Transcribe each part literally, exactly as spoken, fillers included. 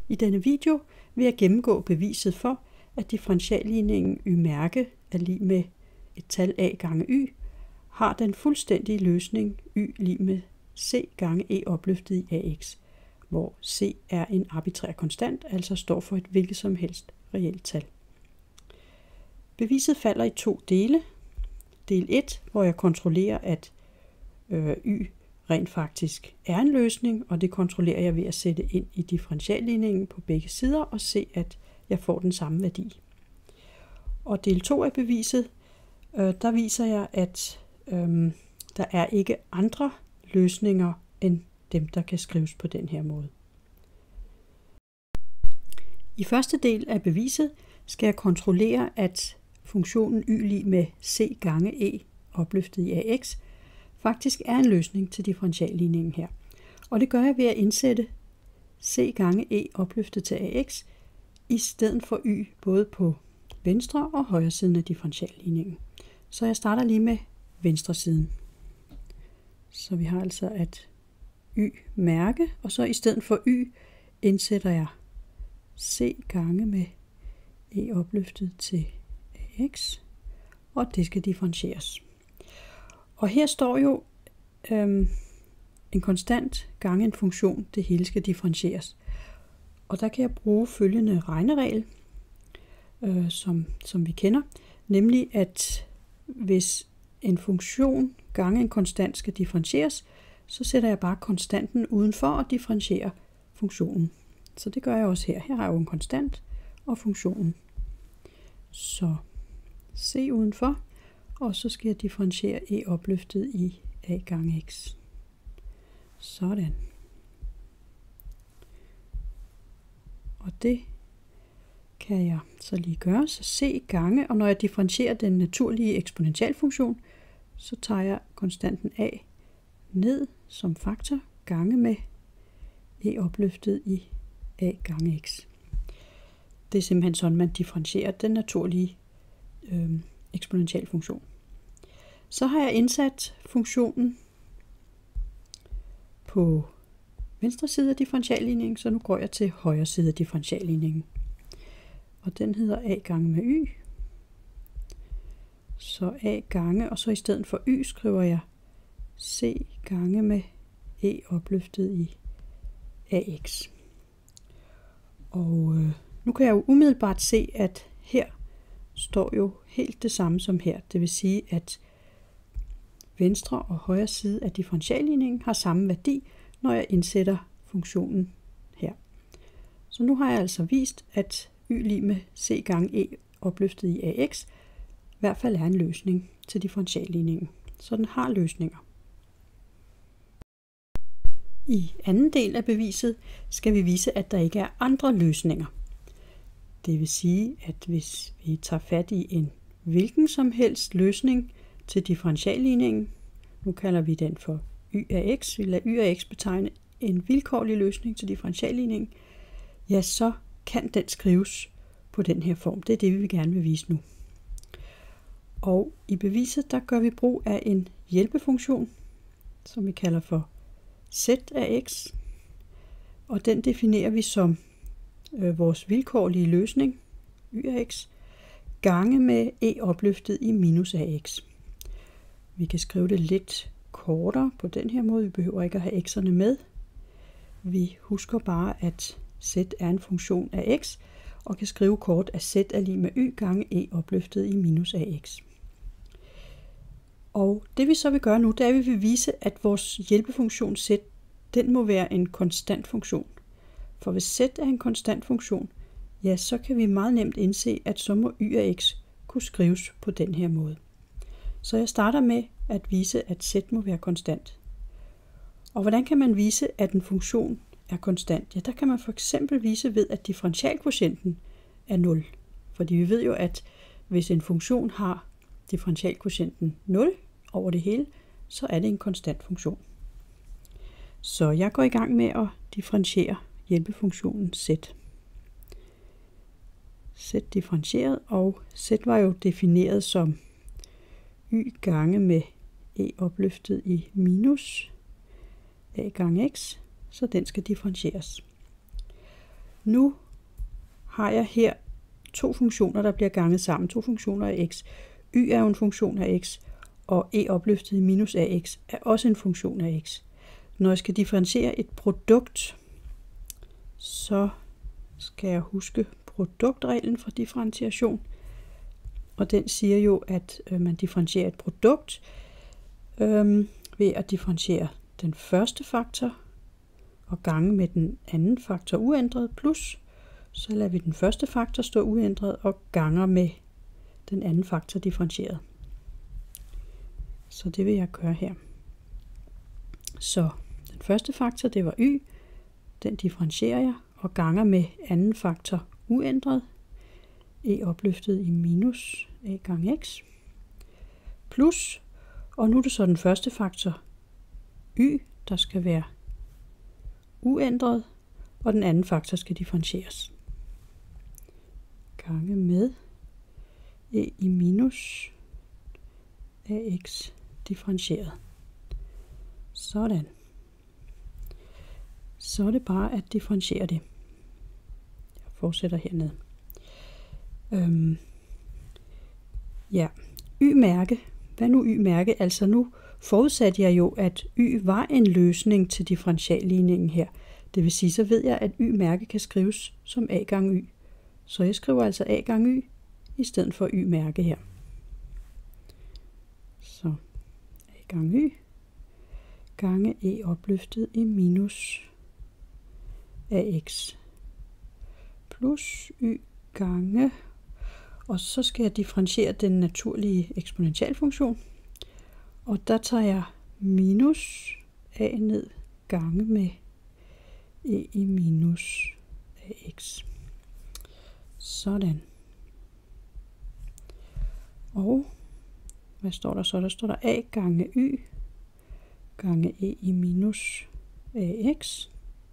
I denne video vil jeg gennemgå beviset for, at differentialligningen y-mærke er lig med et tal a gange y, har den fuldstændige løsning y lig med c gange e opløftet i ax, hvor c er en arbitrær konstant, altså står for et hvilket som helst reelt tal. Beviset falder i to dele. Del et, hvor jeg kontrollerer, at øh, y rent faktisk er en løsning, og det kontrollerer jeg ved at sætte ind i differentialligningen på begge sider og se, at jeg får den samme værdi. Og del to af beviset, øh, der viser jeg, at øh, der er ikke andre løsninger end dem, der kan skrives på den her måde. I første del af beviset skal jeg kontrollere, at funktionen y lig med c gange e opløftet i ax faktisk er en løsning til differentialligningen her. Og det gør jeg ved at indsætte c gange e opløftet til ax i stedet for y både på venstre og højre siden af differentialligningen. Så jeg starter lige med venstre siden. Så vi har altså at y-mærke, og så i stedet for y indsætter jeg c gange med e opløftet til ax, og det skal differentieres. Og her står jo øhm, en konstant gange en funktion, det hele skal differentieres. Og der kan jeg bruge følgende regneregel, øh, som, som vi kender, nemlig at hvis en funktion gange en konstant skal differentieres, så sætter jeg bare konstanten udenfor og differentierer funktionen. Så det gør jeg også her. Her har jeg jo en konstant og funktionen. Så c udenfor, og så skal jeg differentiere e opløftet i a gange x. Sådan. Og det kan jeg så lige gøre. Så c gange, og når jeg differentierer den naturlige eksponentialfunktion, så tager jeg konstanten a ned som faktor gange med e opløftet i a gange x. Det er simpelthen sådan, man differentierer den naturlige øh, eksponentialfunktion. Så har jeg indsat funktionen på venstre side af differentialligningen, så nu går jeg til højre side af differentialligningen. Og den hedder a gange med y. Så a gange, og så i stedet for y skriver jeg c gange med e opløftet i ax. Og øh, nu kan jeg jo umiddelbart se, at her står jo helt det samme som her. Det vil sige, at venstre og højre side af differentialligningen har samme værdi, når jeg indsætter funktionen her. Så nu har jeg altså vist, at y lig med c gange e opløftet i ax i hvert fald er en løsning til differentialligningen. Så den har løsninger. I anden del af beviset skal vi vise, at der ikke er andre løsninger. Det vil sige, at hvis vi tager fat i en hvilken som helst løsning til differentialligningen, nu kalder vi den for y af x, vi lader y af x betegne en vilkårlig løsning til differentialligningen, ja, så kan den skrives på den her form. Det er det, vi gerne vil vise nu. Og i beviset, der gør vi brug af en hjælpefunktion, som vi kalder for z af x, og den definerer vi som øh, vores vilkårlige løsning, y af x, gange med e opløftet i minus af x. Vi kan skrive det lidt kortere på den her måde, vi behøver ikke at have x'erne med. Vi husker bare, at z er en funktion af x, og kan skrive kort, at z er lig med y gange e opløftet i minus af x. Og det vi så vil gøre nu, det er, at vi vil vise, at vores hjælpefunktion z, den må være en konstant funktion. For hvis z er en konstant funktion, ja, så kan vi meget nemt indse, at så må y af x kunne skrives på den her måde. Så jeg starter med at vise, at z må være konstant. Og hvordan kan man vise, at en funktion er konstant? Ja, der kan man for eksempel vise ved, at differentialkvotienten er nul. Fordi vi ved jo, at hvis en funktion har differentialkvotienten nul over det hele, så er det en konstant funktion. Så jeg går i gang med at differentiere hjælpefunktionen z. Z differentieret, og z var jo defineret som y gange med e opløftet i minus a gange x, så den skal differentieres. nu har jeg her to funktioner, der bliver ganget sammen. To funktioner af x. Y er jo en funktion af x, og e opløftet i minus ax er også en funktion af x. Når jeg skal differentiere et produkt, så skal jeg huske produktreglen for differentiation. Og den siger jo, at øh, man differentierer et produkt øh, ved at differentiere den første faktor og gange med den anden faktor uændret, plus så lader vi den første faktor stå uændret og ganger med den anden faktor differentieret. Så det vil jeg gøre her. Så den første faktor, det var y, den differentierer jeg og ganger med anden faktor uændret, e opløftet i minus a gange x, plus, og nu er det så den første faktor y, der skal være uændret, og den anden faktor skal differentieres. Gange med e i minus ax differentieret. Sådan. Så er det bare at differentiere det. Jeg fortsætter hernede. Øhm, ja, y-mærke. Hvad nu y-mærke? Altså nu forudsatte jeg jo, at y var en løsning til differentialligningen her. Det vil sige, så ved jeg, at y-mærke kan skrives som a gange y. Så jeg skriver altså a gange y i stedet for y-mærke her. Så a gange y gange e opløftet i minus ax plus y gange, og så skal jeg differentiere den naturlige eksponentialfunktion, og der tager jeg minus a ned gange med e i minus ax. Sådan. Og hvad står der så? Der står der a gange y gange e i minus ax.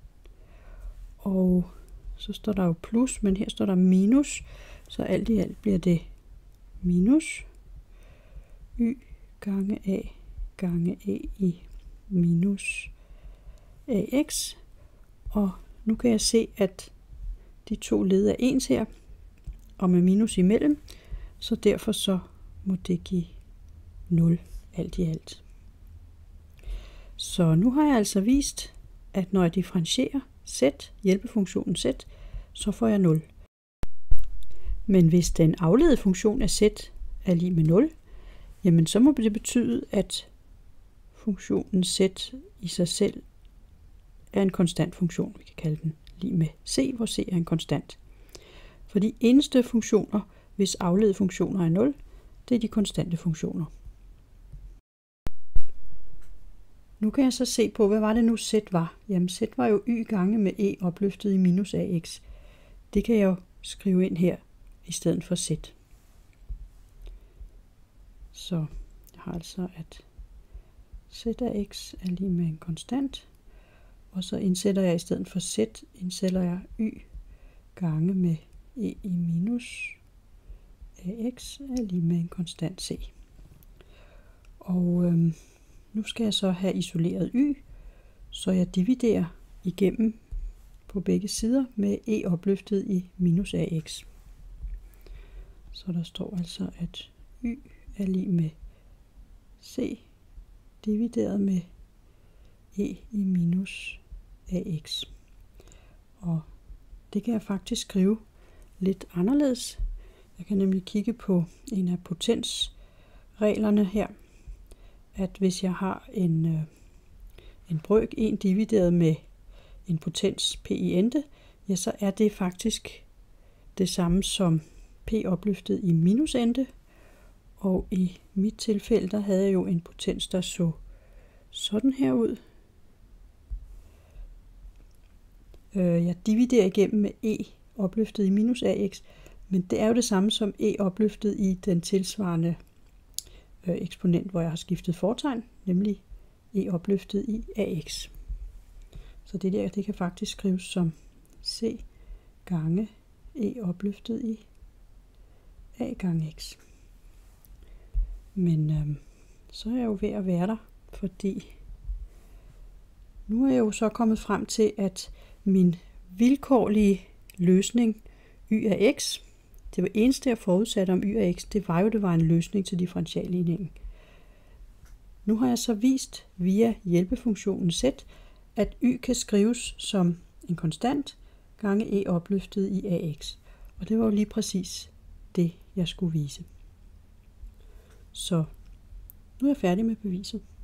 Og så står der jo plus, men her står der minus, så alt i alt bliver det minus y gange a gange e i minus ax. Og nu kan jeg se, at de to led er ens her, og med minus imellem, så derfor så må det give nul alt i alt. Så nu har jeg altså vist, at når jeg differentierer z, hjælpefunktionen z, så får jeg nul. Men hvis den afledte funktion af z er lig med nul, jamen så må det betyde, at funktionen z i sig selv er en konstant funktion. Vi kan kalde den lig med c, hvor c er en konstant. For de eneste funktioner, hvis afledte funktioner er nul, det er de konstante funktioner. Nu kan jeg så se på, hvad var det nu z var? Jamen z var jo y gange med e opløftet i minus ax. Det kan jeg jo skrive ind her i stedet for z. Så jeg har altså, at z af x er lige med en konstant. Og så indsætter jeg i stedet for z, indsætter jeg y gange med e i minus ax er lige med en konstant c. Og øhm, nu skal jeg så have isoleret y, så jeg dividerer igennem på begge sider med e opløftet i minus ax. Så der står altså, at y er lig med c divideret med e i minus ax. Og det kan jeg faktisk skrive lidt anderledes. Jeg kan nemlig kigge på en af potensreglerne her, at hvis jeg har en, øh, en brøk en divideret med en potens p i ente, ja, så er det faktisk det samme som p opløftet i minus ente. Og i mit tilfælde, der havde jeg jo en potens, der så sådan her ud. Jeg dividerer igennem med e opløftet i minus ax, men det er jo det samme som e opløftet i den tilsvarende øh, eksponent, hvor jeg har skiftet fortegn, nemlig e opløftet i ax. Så det der, det kan faktisk skrives som c gange e opløftet i a gange x. Men øh, så er jeg jo ved at være der, fordi nu er jeg jo så kommet frem til, at min vilkårlige løsning y af x. Det var eneste, jeg forudsatte om y af x, det var jo, det var en løsning til differentialligningen. Nu har jeg så vist via hjælpefunktionen z, at y kan skrives som en konstant gange e opløftet i ax. Og det var jo lige præcis det, jeg skulle vise. Så nu er jeg færdig med beviset.